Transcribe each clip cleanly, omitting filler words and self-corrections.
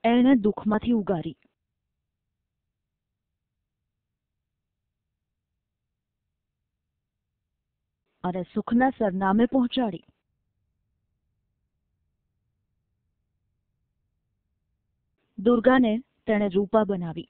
એણે દુઃખમાંથી ઉગારી. અને સુખના સરનામે પહોંચાડી. દુર્ગાને તેણે રૂપા બનાવી.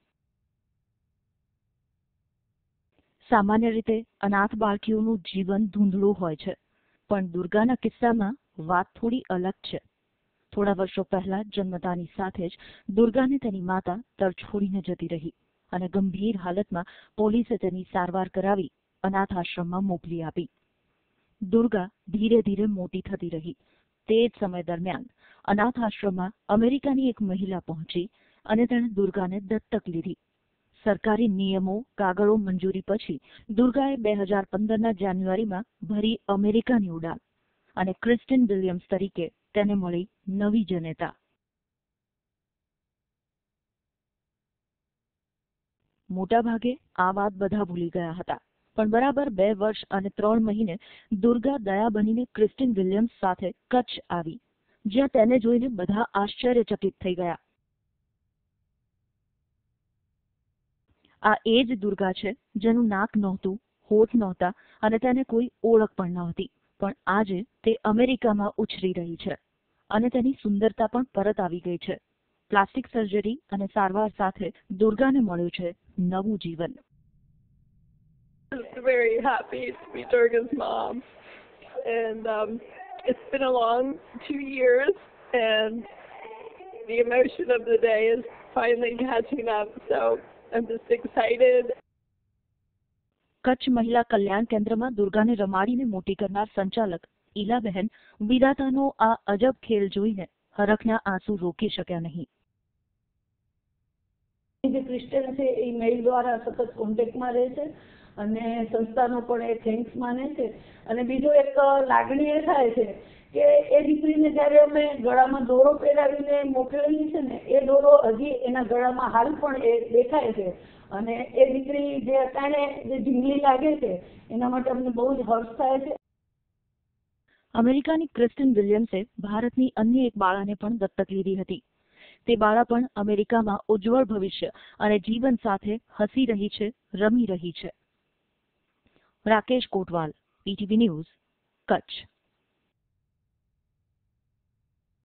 સામાન્ય રીતે અનાથ બાળકીઓનું જીવન ધૂંધળું હોય છે, પણ દુર્ગાના કિસ્સામાં વાત થોડી અલગ છે. થોડા વર્ષો પહેલા જન્મતાની સાથે જ દુર્ગાને તેની માતા તરછોડીને જતી રહી અને ગંભીર હાલતમાં પોલીસે તેની સારવાર કરાવી અનાથ આશ્રમમાં મોકલી આપી. દુર્ગા ધીરે ધીરે મોટી થતી રહી. તે જ સમય દરમિયાન અનાથ આશ્રમમાં અમેરિકાની એક મહિલા પહોંચી અને તેણે દુર્ગાને દત્તક લીધી. સરકારી નિયમો કાગળો મંજૂરી પછી દુર્ગાએ 2015ના જાન્યુઆરીમાં ભરી અમેરિકાની ઉડાન અને ક્રિસ્ટિન વિલિયમ્સ તરીકે તેને મળી નવી જનેતા. મોટાભાગે આ વાત બધા ભૂલી ગયા હતા, પણ બરાબર 2 વર્ષ અને 3 મહિને દુર્ગા દયા બનીને ક્રિસ્ટિન વિલિયમ્સ સાથે કચ્છ આવી, જ્યાં તેને જોઈને બધા આશ્ચર્યચકિત થઈ ગયા. આ એ જ દુર્ગા છે જેનું નાક નહોતું, હોઠ નહોતા અને તેને કોઈ ઓળખ પણ નહોતી, પણ આજે તે અમેરિકામાં ઉછરી રહી છે અને તેની સુંદરતા પણ પરત આવી ગઈ છે. પ્લાસ્ટિક સર્જરી અને સારવાર સાથે દુર્ગાને મળ્યું છે નવું જીવન. I'm very happy to be Durga's mom, and it's been a long 2 years, and the emotion of the day is finally catching up, so I'm just excited. Kutch મહિલા કલ્યાણ કેન્દ્રમાં દુર્ગાને રમાડીને મોટી કરનાર સંચાલક ઈલાબહેન વિધાતાનો આ અજબ ખેલ જોઈને હરખના આંસુ રોકી શક્યા નહીં. જે ક્રિસ્ટિયન છે એ મેઇલ દ્વારા સતત કોન્ટેક્ટમાં રહે છે અને સંસ્થાનો પણ એ થેન્ક્સ માને છે. અને બીજો એક લાગણી એ થાય છે કે એ દીકરીને જ્યારે અમે ગળામાં દોરો પહેરાવીને મોકલેલી છે ને, એ દોરો હજી એના ગળામાં હાલ પણ એ દેખાય છે અને એ દીકરી જે અટાણે જે ઢીંગલી લાગે છે એના માટે અમને બહુ જ હર્ષ થાય છે. અમેરિકાની ક્રિસ્ટિન વિલિયમ્સે ભારતની અન્ય એક બાળાને પણ દત્તક લીધી હતી. તે બાળા પણ અમેરિકામાં ઉજ્જવળ ભવિષ્ય અને જીવન સાથે હસી રહી છે, રમી રહી છે. Rakesh Kotwal, PTV news, Kutch.